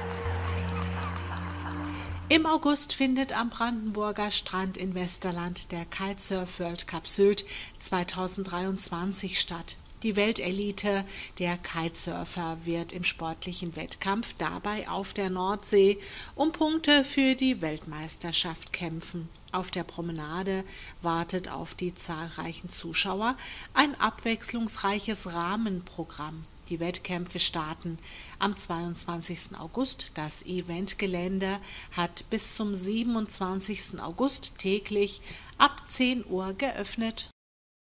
Im August findet am Brandenburger Strand in Westerland der Kitesurf World Cup Sylt 2023 statt. Die Weltelite der Kitesurfer wird im sportlichen Wettkampf dabei auf der Nordsee um Punkte für die Weltmeisterschaft kämpfen. Auf der Promenade wartet auf die zahlreichen Zuschauer ein abwechslungsreiches Rahmenprogramm. Die Wettkämpfe starten am 22. August. Das Eventgelände hat bis zum 27. August täglich ab 10 Uhr geöffnet.